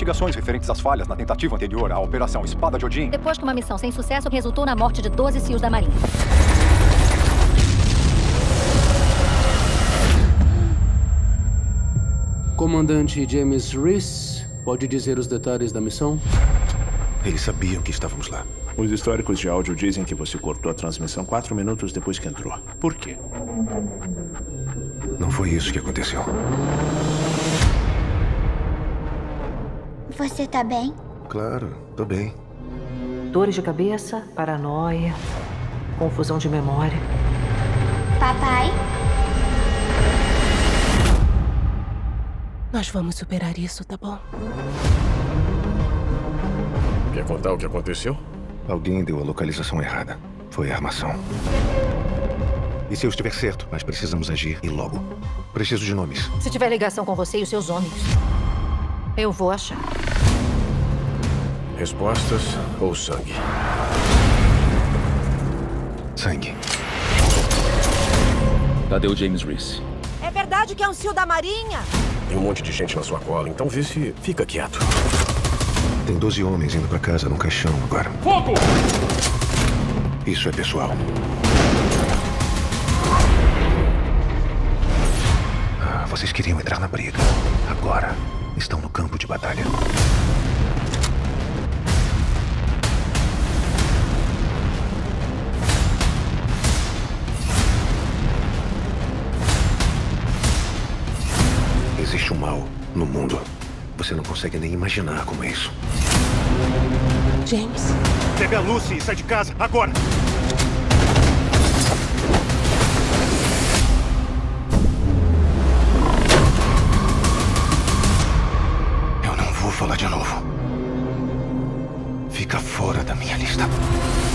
investigações referentes às falhas na tentativa anterior à Operação Espada de Odin. Depois que uma missão sem sucesso resultou na morte de 12 SEALs da Marinha. Comandante James Reese, pode dizer os detalhes da missão? Eles sabiam que estávamos lá. Os históricos de áudio dizem que você cortou a transmissão 4 minutos depois que entrou. Por quê? Não foi isso que aconteceu. Você tá bem? Claro, tô bem. Dores de cabeça, paranoia, confusão de memória. Papai? Nós vamos superar isso, tá bom? Quer contar o que aconteceu? Alguém deu a localização errada. Foi a armação. E se eu estiver certo? Mas precisamos agir e logo. Preciso de nomes. Se tiver ligação com você e os seus homens, eu vou achar. Respostas ou sangue? Sangue. Cadê o James Reese? É verdade que é um SEAL da Marinha? Tem um monte de gente na sua cola, então vê se fica quieto. Tem 12 homens indo pra casa num caixão agora. Fogo! Isso é pessoal. Vocês queriam entrar na briga. Agora estão no campo de batalha. Existe um mal no mundo. Você não consegue nem imaginar como é isso. James? Pega a Lucy e sai de casa, agora! Eu não vou falar de novo. Fica fora da minha lista.